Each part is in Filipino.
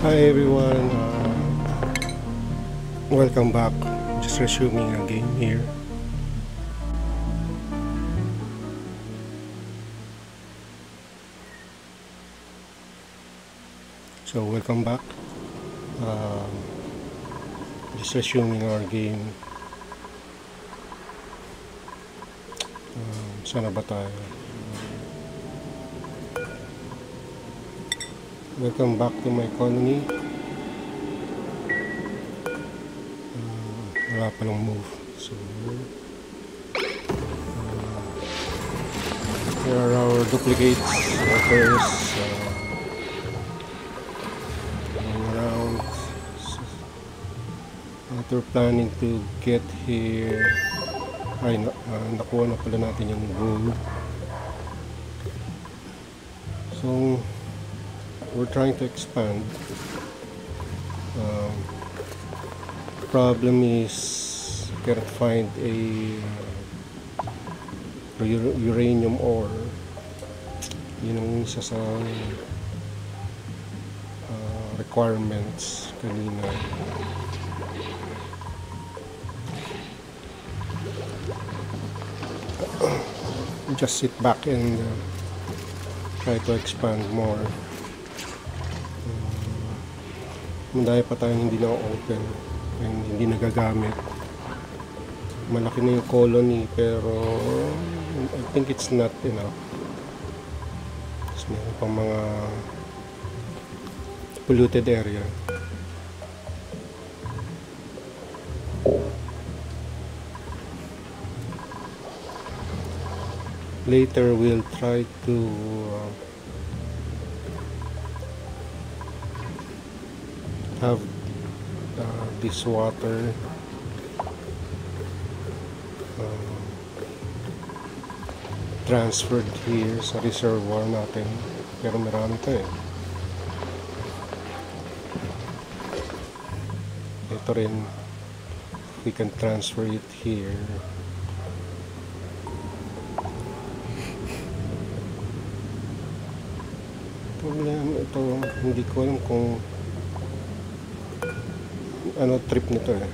Hi everyone, welcome back. Just resuming a game here. So welcome back. Just resuming our game. Sana ba tayo? Welcome back to my colony. Wala palang move. So here are our duplicates, workers going around. What we're planning to get here, ay nakuha na pala natin yung gold. So we're trying to expand. Problem is cannot find a uranium ore. Yun ang isa sa requirements kanina. Just sit back and try to expand more. Madaya pa tayong hindi na-open and hindi nagagamit. Malaki na yung colony pero I think it's not enough. Tapos meron pang mga polluted area. Later we'll try to have this water transferred here sa reservoir natin, pero marami to eh. Ito rin, we can transfer it here. Problema ito, hindi ko alam kung ano trip nito eh.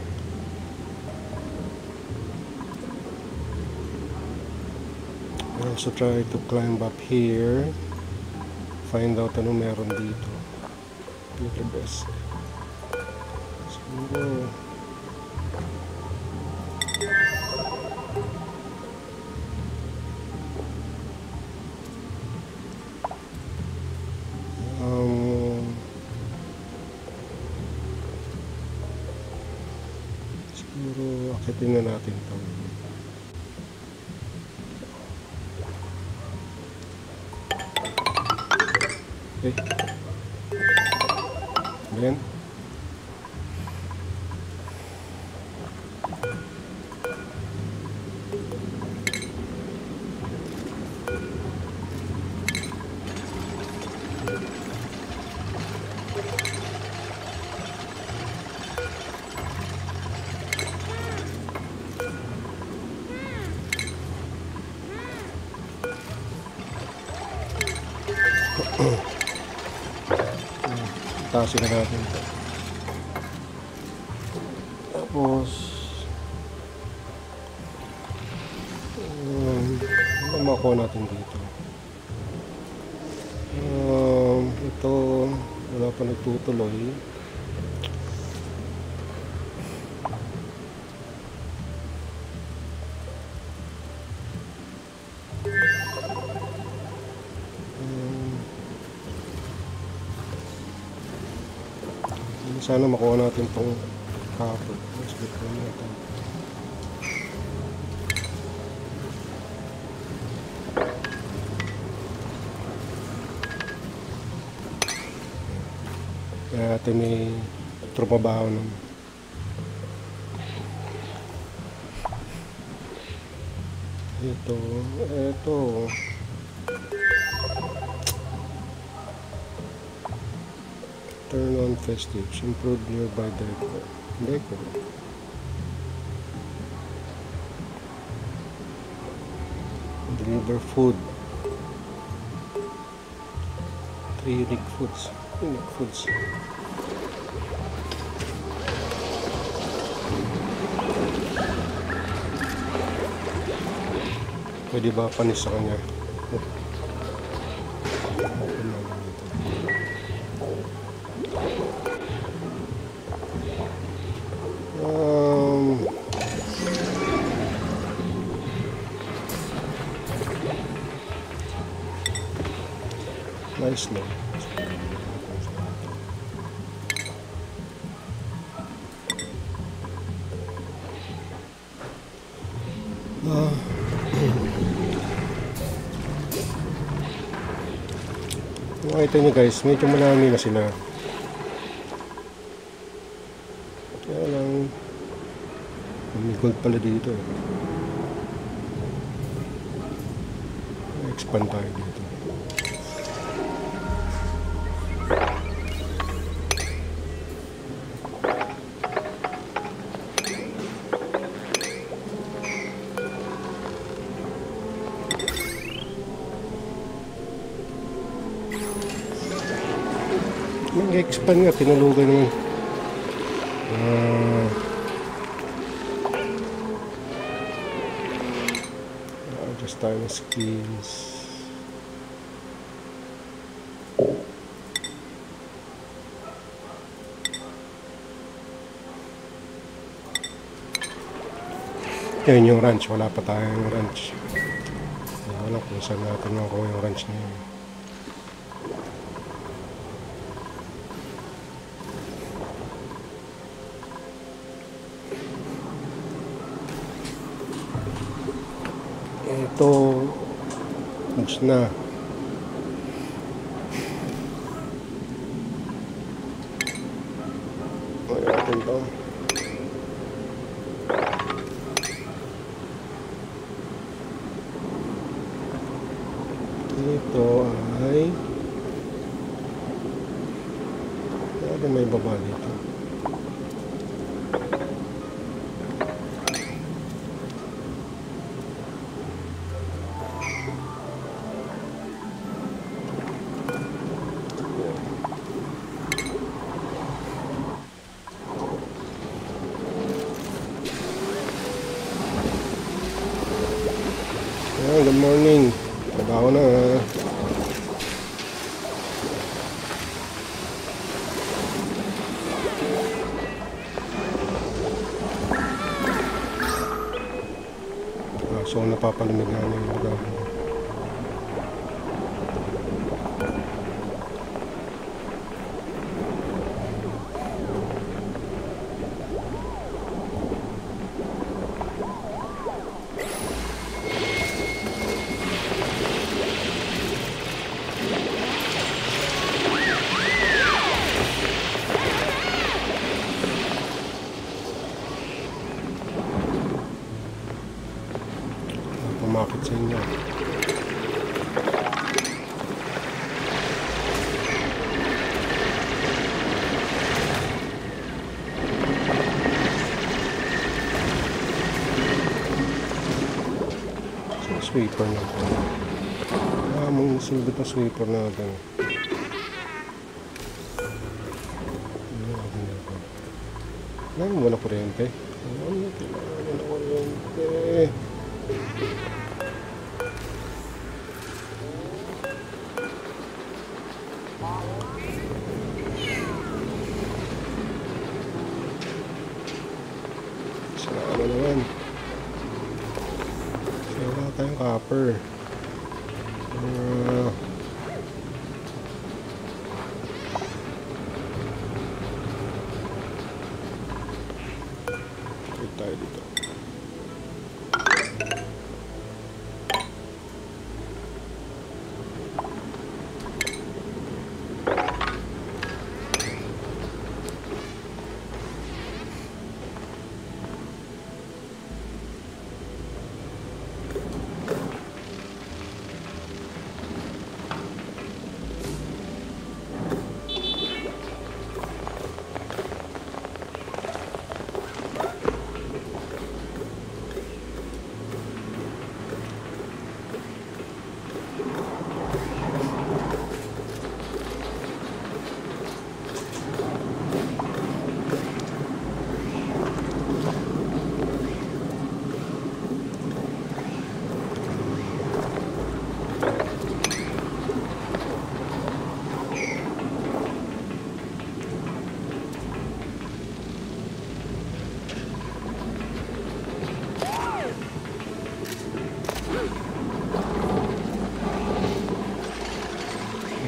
I also try to climb up here, find out ano meron dito. Do the best. Siguro siguro akitin na natin ito. Okay. Ayan. Tasin na natin ito. Tapos ano makuha natin dito? Ito wala pa nagtutuloy. Sana makuha natin itong copper. Let's get natin. Kaya natin may trumabaho nun. Ito turn on festives, improve nearby decor. Deliver food. 3 unique foods. Pwede ba panis sa kanya? Open na lang dito. Nice no. Makita nyo guys, medyo marami na sila. Kaya lang, may gold pala dito. Expand tayo dito. Nag-expand nga, tinulugan naman. Adjust tayo ng skills. Yan yung ranch, wala pa tayong ranch. Wala kung saan natin makuha yung ranch na yun. Ito goods na. Okay, natin to. Ito ay may baba dito. Good morning. Trabaho na. So napapalamig na yung lugar. Pumakit sa inyo. So, sweeper natin. Mong silbit na sweeper natin. Wala kuryente. Wala kuryente. Ano naman? Wala tayong copper. Wait tayo dito.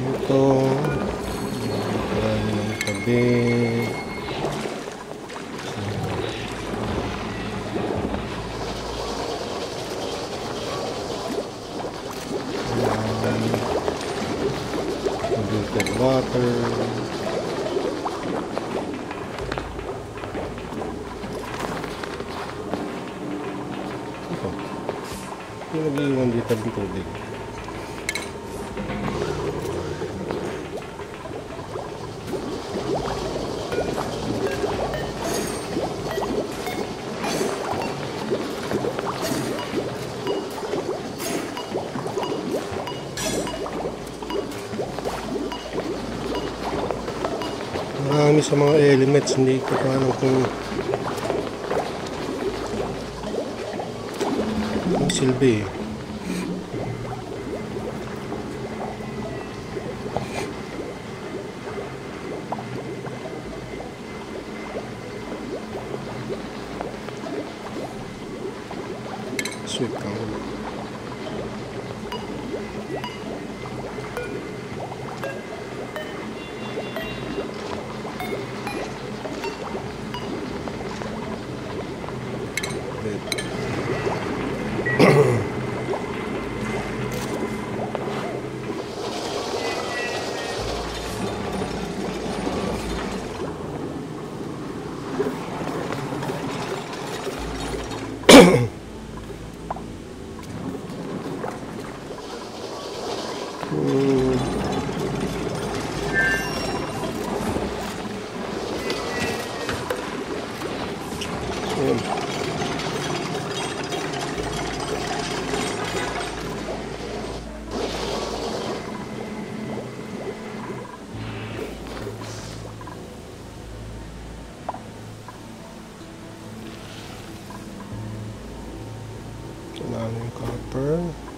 Ito. Marami ng tabi. Filtered water. Ito. Yung nag-iwan dito ng tubig. Marami sa mga elements, hindi ko pa alam kung ang silbi. Sweet ka ulo. Kailangan yung copper.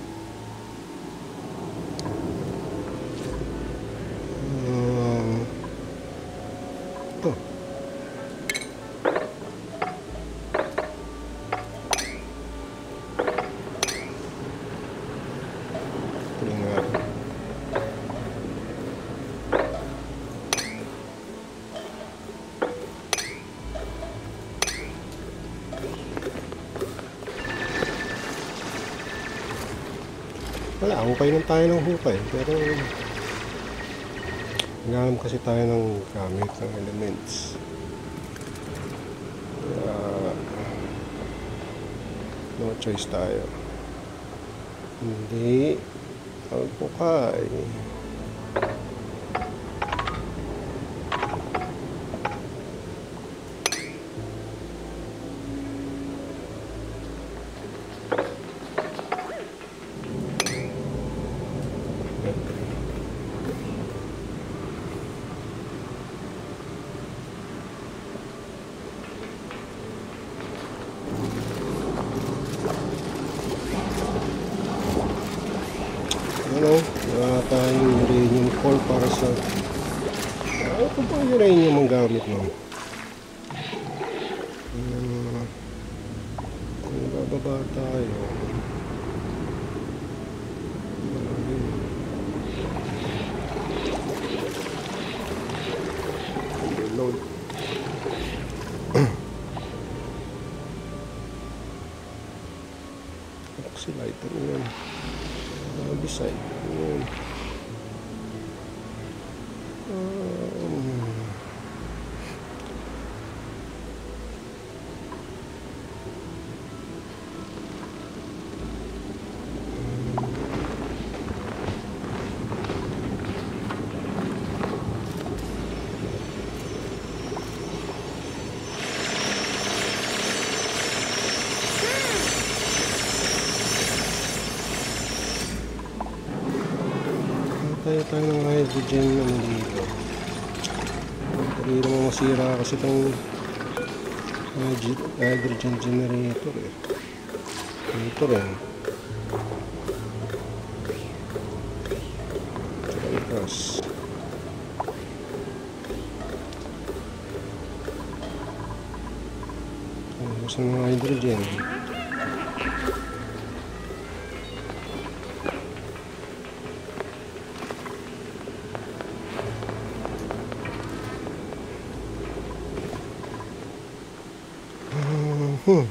Ito. Ito nga. Wala, hukay lang tayo ng hukay, pero naghahanap kasi tayo ng gamit ng elements. No choice tayo. Hindi hukay. Wala tayong uranium core para sa kung pa uranium ang gamit mo. Kung bababa tayo, load. Oxidizer yun. Beside yun. Tayo ng hydrogen naman dito. Hindi naman masira kasi itong hydrogen generator eh. Dito rin. Tapos gusto ng hydrogen. Wala.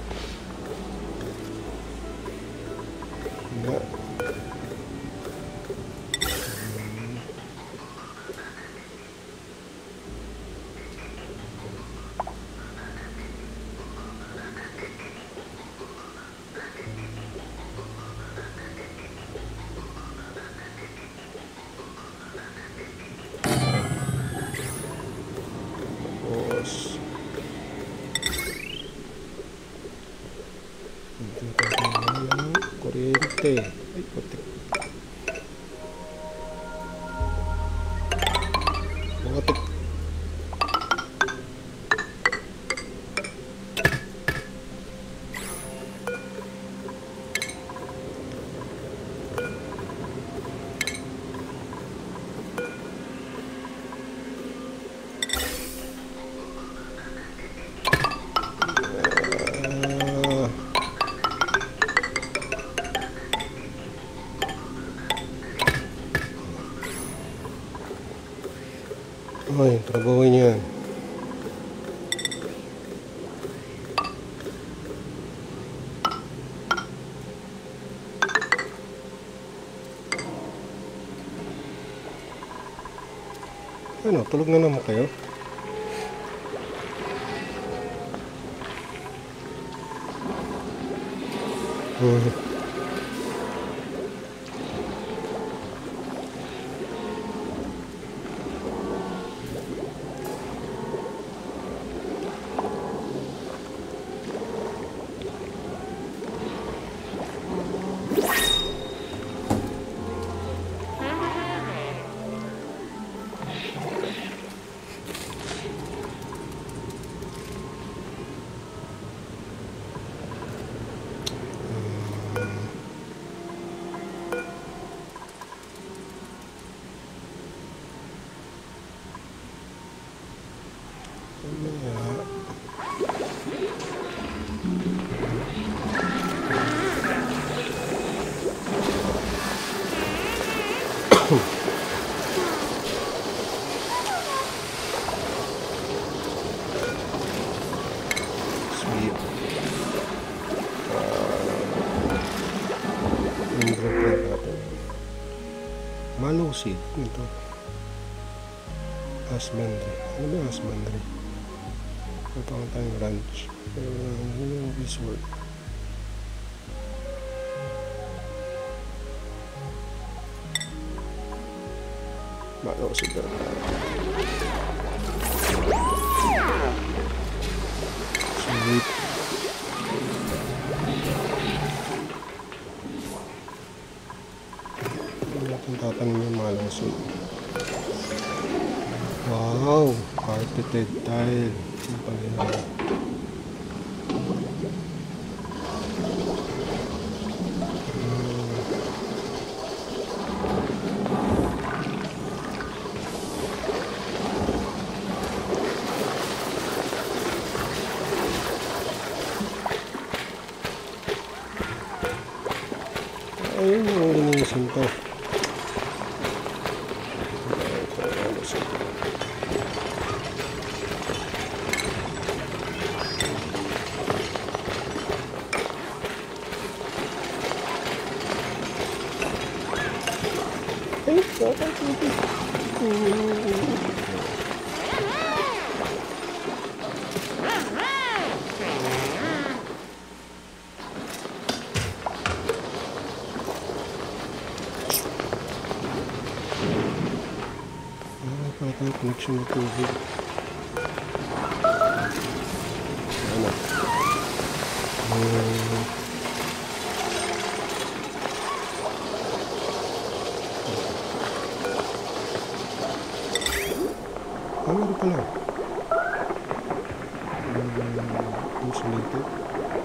Tapos dito tayo ng kuryente. Ay, putik. Putik. Ay, trabaho niya. Ano, tulog na naman kayo? Sweet. Improve na natin. Malusid ito. Husbandry. Ano ba husbandry? Ito ang tayong ranch. Yun yung resort. Malusid na. Sweet. Hindi natin tatanim yung malusid. Wow! Carpeted tile. Yung pala. Ayun yung linisin to. Patay connection ng tubig. Ano? Ano pala? Insulated.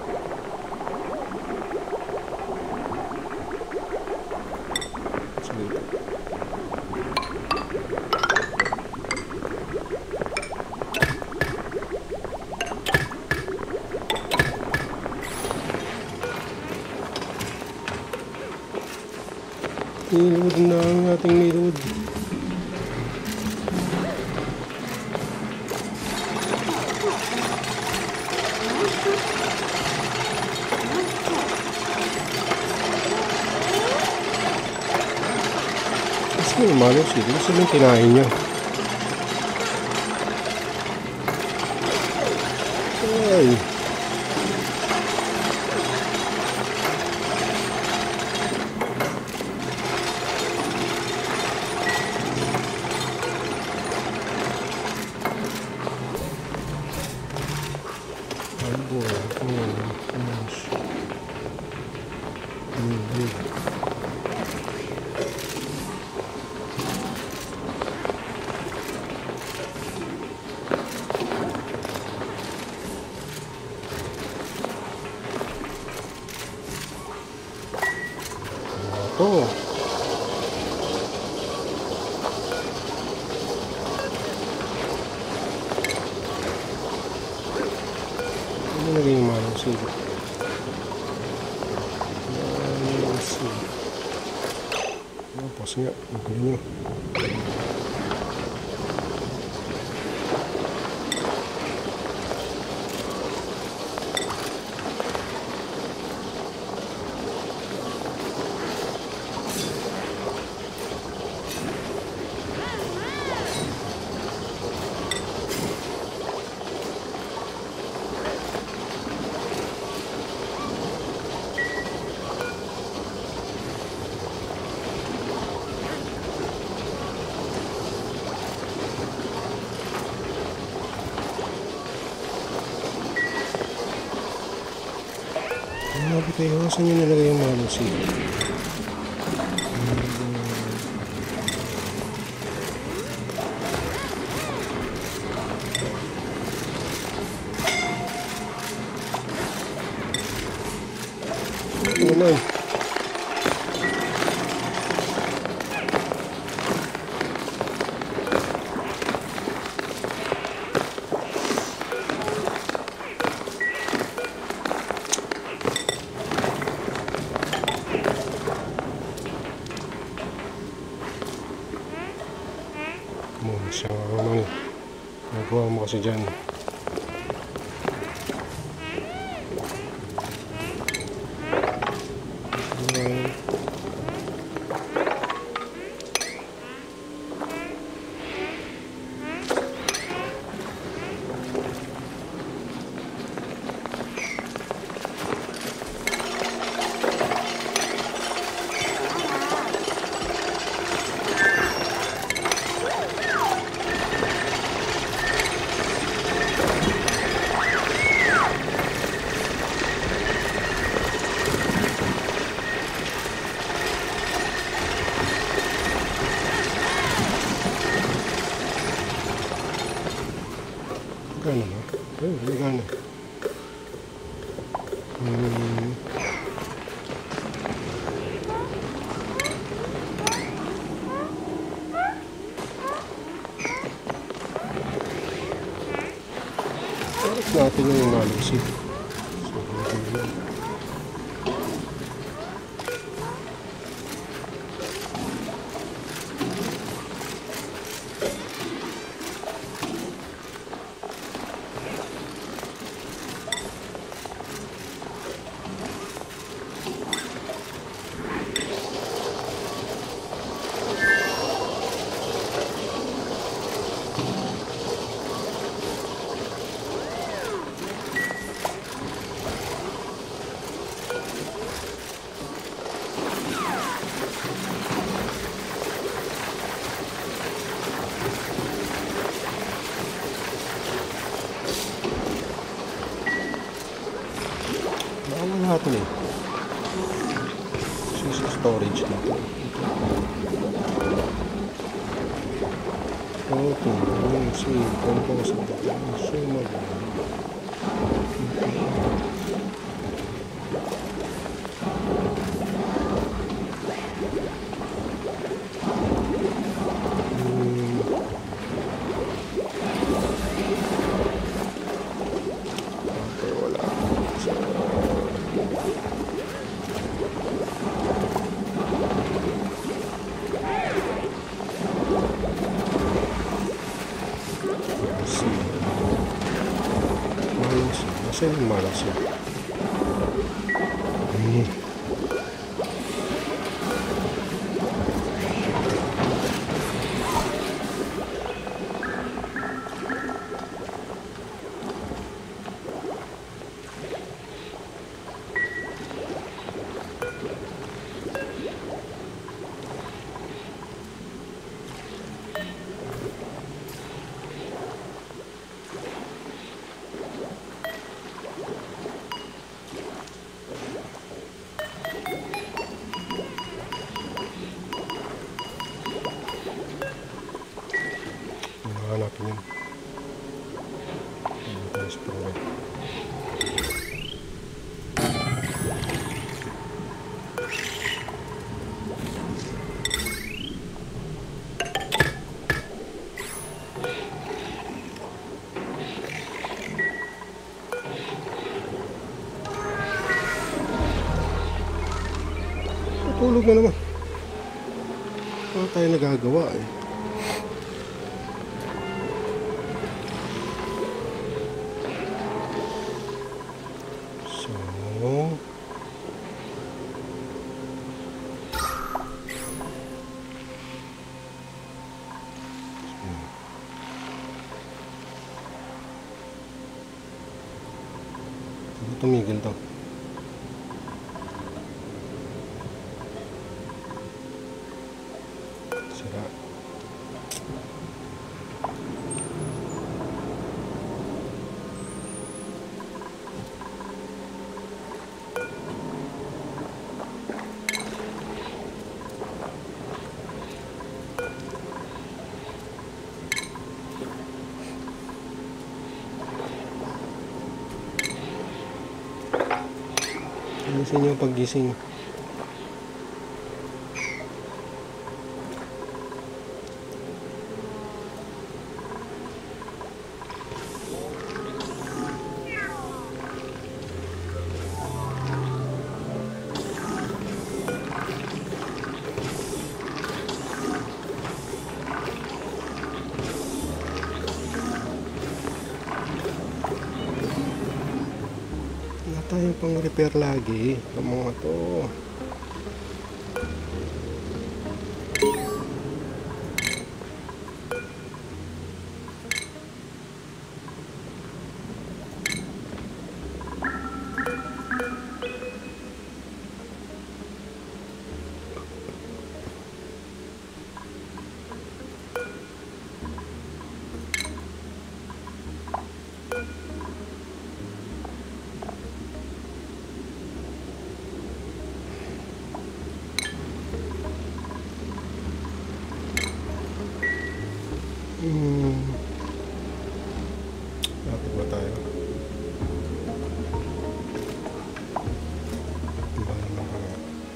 Insulated. Niload na ang ating niload. Yung malos eh. Di ba sabihin kinain niya? Ay. Arbor. Oh. Ano naging malang sila? Malang sila. Tapos nga, ito nyo. Grabe kayo, saan nyo nilagay yung malang sila? Ano na? Siya naman eh. Nagawa mo kasi dyan. Gana ba? Ay, gana. Harap natin yung malusip. Bawal natin eh. Sa storage dito. Ito. Kung po sa sumag. Saan yung malas yun? Hanapin yun. Spray. Tulog na naman. Wala tayo nagagawa eh. So, tumigil to. Sira. Ayusin niyo paggising. Wala tayong pang repair lagi ang mga to. Lapit ba tayo? Bahala na kaya.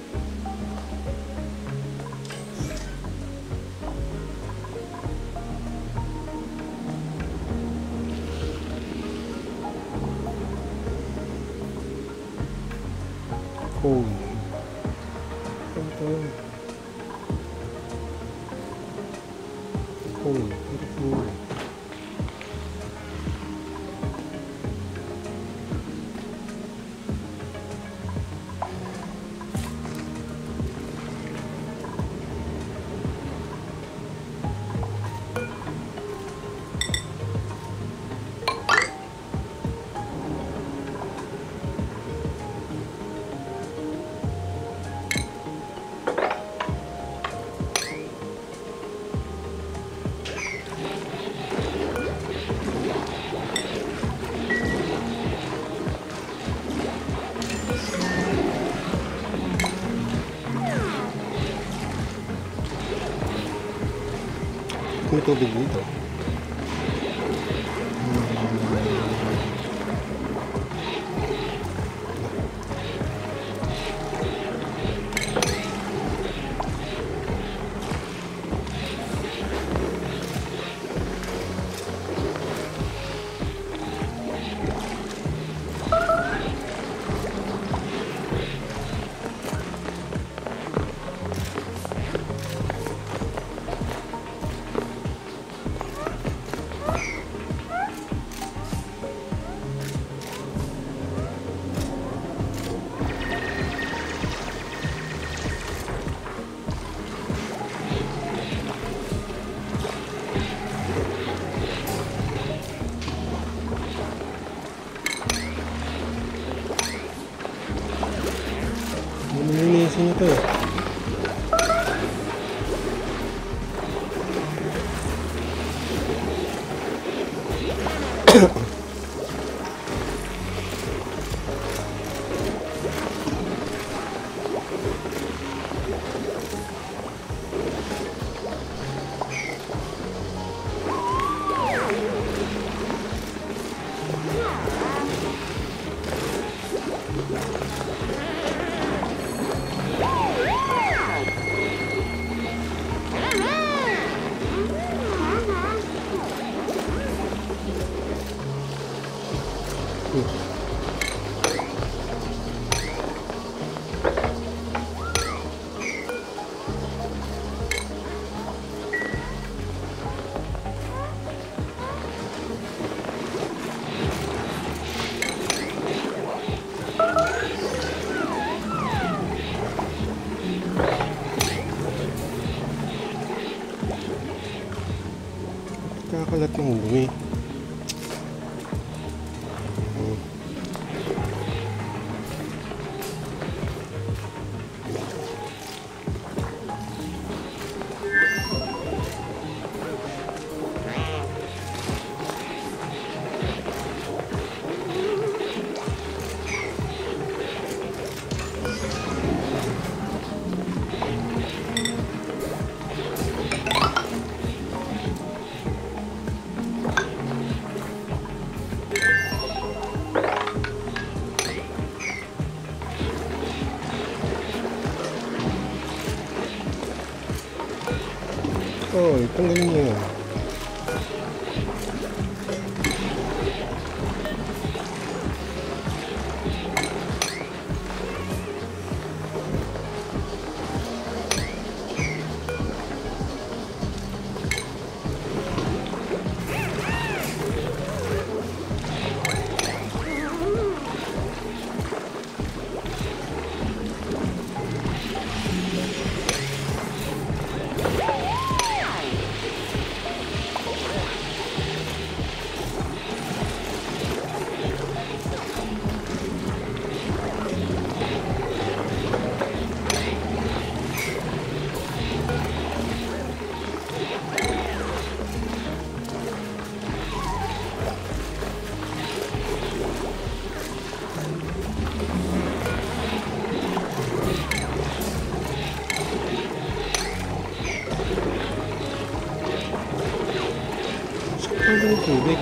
Cool. Ito. Cool. Very cool. May tubig dito. Nilinisin ito eh. Kakalat yung dumi. Oh, tanggalin niyo yan. Sakto yung tubig.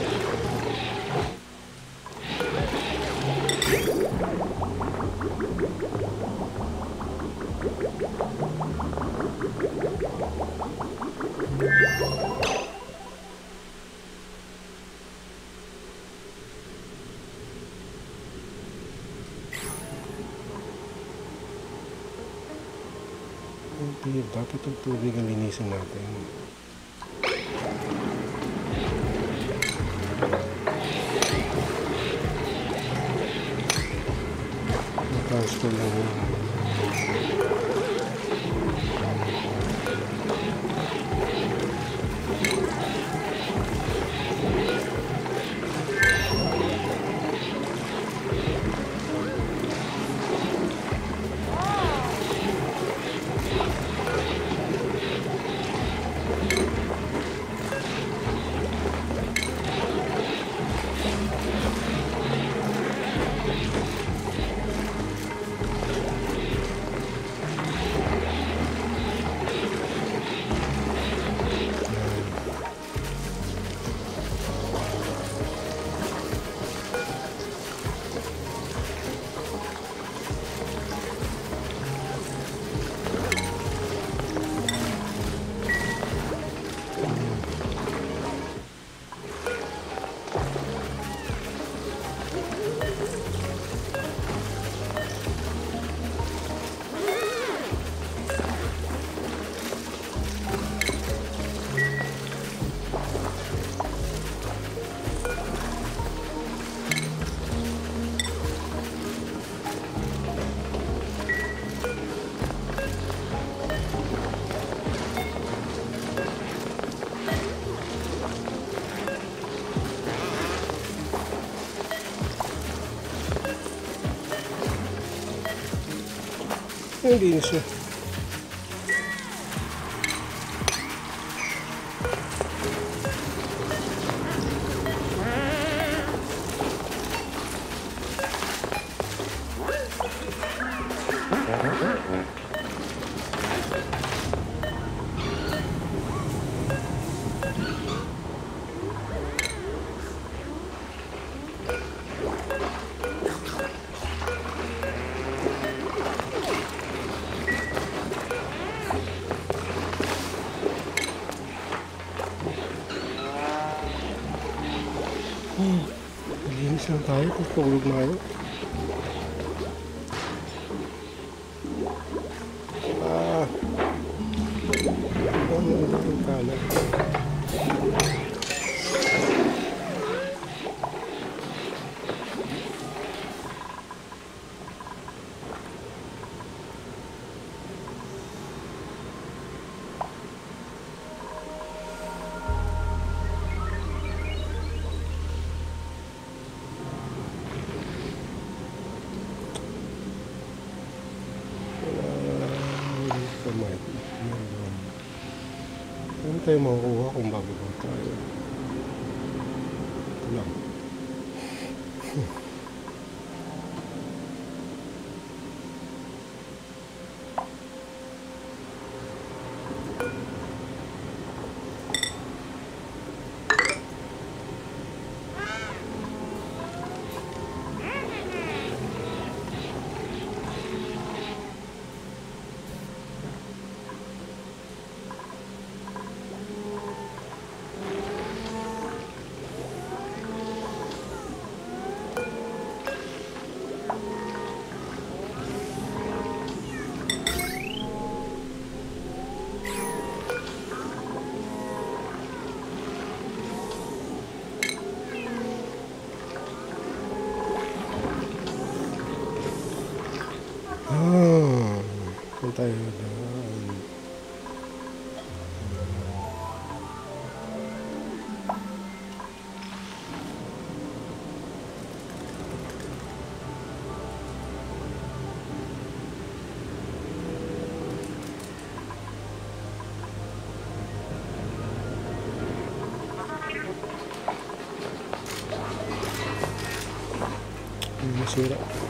Hindi, dapat yung tubig ang linisin natin. Transfer lang yun. Hindi na siya. Malinis lang tayo, tutulog na kayo. Ano ang kalat? tayo makukuha kung bababa tayo. No. Saan tayo daan? Masira.